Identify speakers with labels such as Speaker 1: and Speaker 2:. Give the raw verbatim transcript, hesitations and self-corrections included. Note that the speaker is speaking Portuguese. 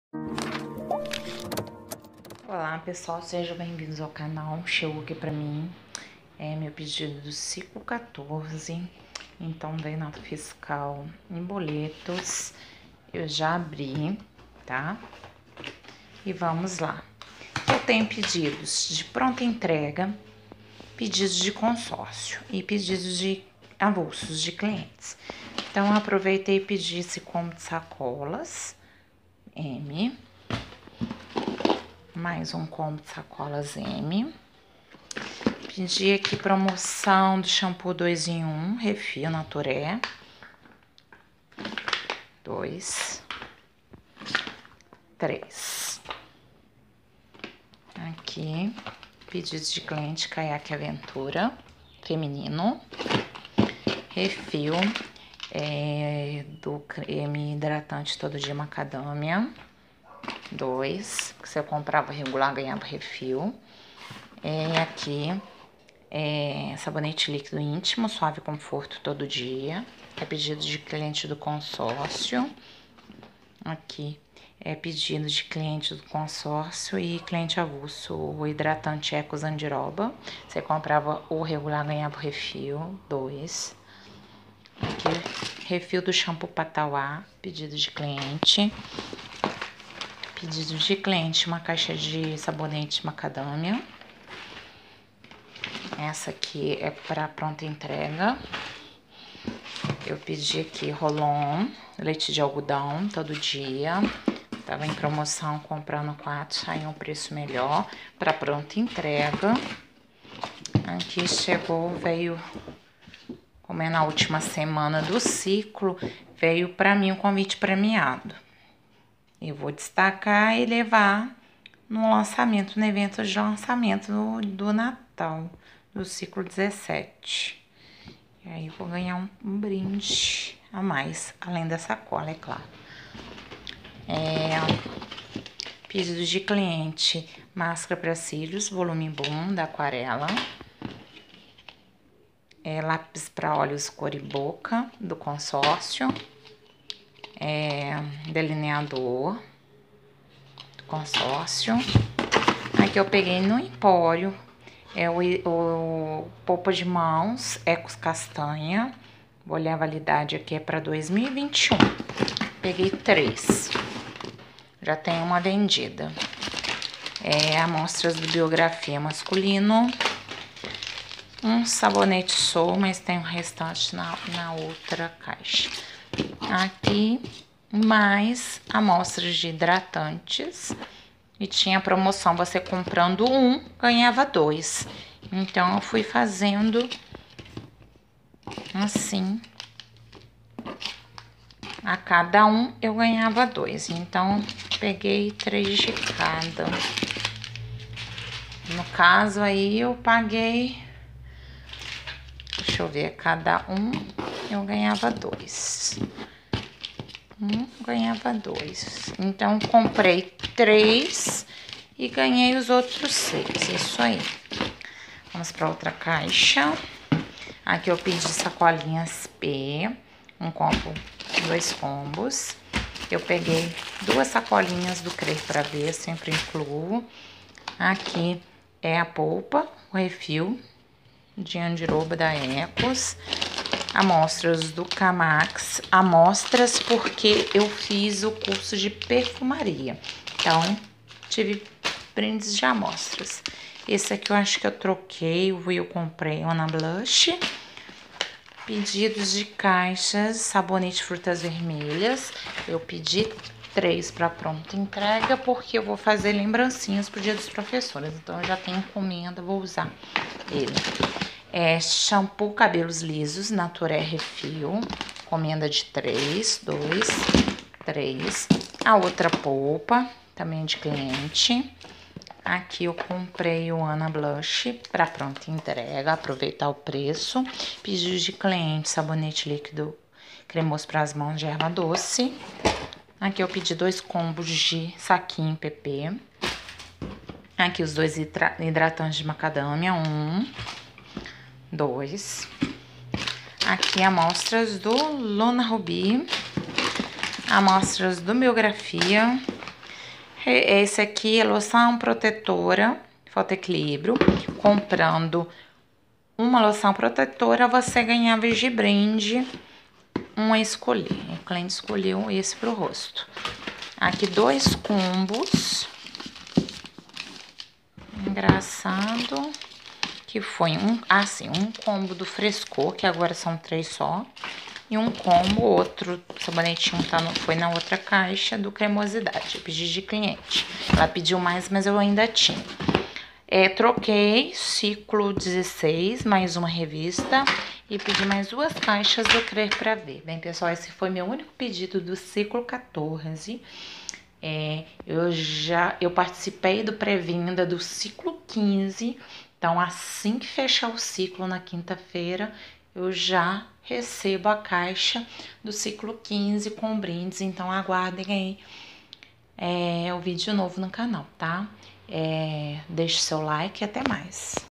Speaker 1: Olá pessoal, sejam bem-vindos ao canal. Chegou aqui pra mim é meu pedido do ciclo quatorze, então veio nota fiscal em boletos. Eu já abri, tá? E vamos lá. Eu tenho pedidos de pronta entrega, pedidos de consórcio e pedidos de avulsos de clientes. Então eu aproveitei e pedi esse combo de sacolas M. Mais um combo de sacolas M. Pedi aqui promoção do shampoo dois em um, Refil Naturé. Dois. Três. Aqui, pedidos de cliente Caiaque Aventura, feminino. Refil é, do creme hidratante todo dia macadâmia. Dois, que você comprava regular, ganhava refil. É, aqui, é, sabonete líquido íntimo, suave conforto todo dia. É pedido de cliente do consórcio. Aqui, é pedido de cliente do consórcio e cliente avulso, o hidratante Eco Zandiroba. Você comprava o regular, ganhava o refil. Dois. Aqui, refil do shampoo Patauá, pedido de cliente. Pedido de cliente, uma caixa de sabonete macadâmia. Essa aqui é para pronta entrega. Eu pedi aqui Rolon, leite de algodão, todo dia. Tava em promoção, comprando quatro, saiu um preço melhor. Para pronta entrega. Aqui chegou, veio, como é na última semana do ciclo, veio para mim um convite premiado. Eu vou destacar e levar no lançamento, no evento de lançamento do, do Natal, do ciclo dezessete. E aí, vou ganhar um, um brinde a mais, além da sacola, é claro. É, pedido de cliente, máscara para cílios, volume Boom, da Aquarela. É, lápis para olhos cor e boca, do consórcio. É, delineador do consórcio. Aqui eu peguei no Empório, é o, o polpa de mãos Ecos Castanha. Vou olhar a validade aqui, é para dois mil e vinte e um. Peguei três, já tem uma vendida. É, amostras do Biografia masculino. Um sabonete Sou, mas tem o restante na, na outra caixa. Aqui, mais amostras de hidratantes. E tinha promoção, você comprando um, ganhava dois. Então, eu fui fazendo assim. A cada um, eu ganhava dois. Então, peguei três de cada. No caso, aí, eu paguei... Deixa eu ver, cada um, eu ganhava dois. Um, ganhava dois. Então, comprei três e ganhei os outros seis. Isso aí. Vamos para outra caixa. Aqui eu pedi sacolinhas P, um combo, dois combos. Eu peguei duas sacolinhas do Crer para Ver, sempre incluo. Aqui é a polpa, o refil de Andiroba da Ecos. Amostras do Camax, amostras porque eu fiz o curso de perfumaria, então tive brindes de amostras. Esse aqui eu acho que eu troquei, o eu comprei Ana Blush. Pedidos de caixas, sabonete frutas vermelhas, eu pedi três para pronta entrega porque eu vou fazer lembrancinhas pro dia dos professores, então eu já tenho encomenda, vou usar ele. É, shampoo cabelos lisos, Naturé Refil, encomenda de três, dois, três. A outra polpa, também de cliente. Aqui eu comprei o Ana Blush para pronta entrega, aproveitar o preço. Pedido de cliente, sabonete líquido cremoso para as mãos de erva doce. Aqui eu pedi dois combos de saquinho P P. Aqui os dois hidratantes de macadâmia, um... dois. Aqui amostras do Luna Ruby, amostras do Biografia, Esse aqui é loção protetora, fotoequilíbrio. Comprando uma loção protetora, você ganhava de brinde um a escolher. O cliente escolheu esse pro rosto. Aqui dois combos. Engraçado. Que foi um, assim, um combo do Frescor, que agora são três só. E um combo, outro sabonetinho tá no, foi na outra caixa do Cremosidade. Eu pedi de cliente. Ela pediu mais, mas eu ainda tinha. É, troquei Ciclo dezesseis, mais uma revista. E pedi mais duas caixas do Crer Pra Ver. Bem, pessoal, esse foi meu único pedido do Ciclo quatorze. É, eu já eu participei do pré-venda do Ciclo quinze. Então, assim que fechar o ciclo na quinta-feira, eu já recebo a caixa do Ciclo quinze com brindes. Então, aguardem aí é, o vídeo novo no canal, tá? É, deixe seu like e até mais.